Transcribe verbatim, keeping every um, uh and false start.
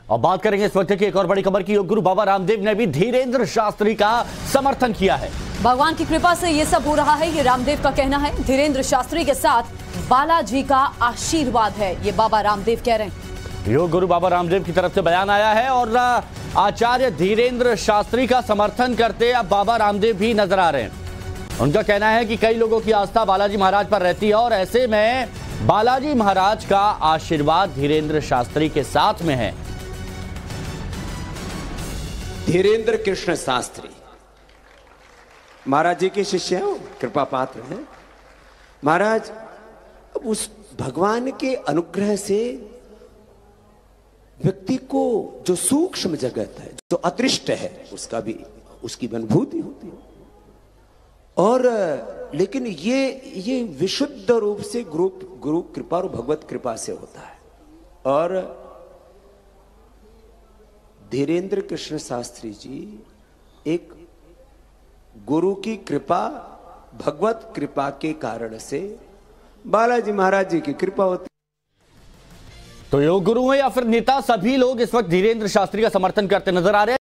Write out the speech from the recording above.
और बात करेंगे इस वक्त की एक और बड़ी खबर की। योग गुरु बाबा रामदेव ने भी धीरेंद्र शास्त्री का समर्थन किया है। भगवान की कृपा से ये सब हो रहा है, ये रामदेव का कहना है। धीरेंद्र शास्त्री के साथ बालाजी का आशीर्वाद है, ये बाबा रामदेव कह रहे हैं। योग गुरु बाबा रामदेव की तरफ से बयान आया है और आचार्य धीरेंद्र शास्त्री का समर्थन करते अब बाबा रामदेव भी नजर आ रहे हैं। उनका कहना है कि कई लोगों की आस्था बालाजी महाराज पर रहती है और ऐसे में बालाजी महाराज का आशीर्वाद धीरेंद्र शास्त्री के साथ में है। धीरेंद्र कृष्ण शास्त्री महाराज जी के शिष्य हैं, कृपा पात्र हैं। महाराज अब उस भगवान के अनुग्रह से व्यक्ति को जो सूक्ष्म जगत है, जो अदृष्ट है, उसका भी उसकी अनुभूति होती है। और लेकिन ये ये विशुद्ध रूप से गुरु गुरु कृपा और भगवत कृपा से होता है। और धीरेंद्र कृष्ण शास्त्री जी एक गुरु की कृपा, भगवत कृपा के कारण से बालाजी महाराज जी की कृपा होती। तो योग गुरु हो या फिर नेता, सभी लोग इस वक्त धीरेंद्र शास्त्री का समर्थन करते नजर आ रहे हैं।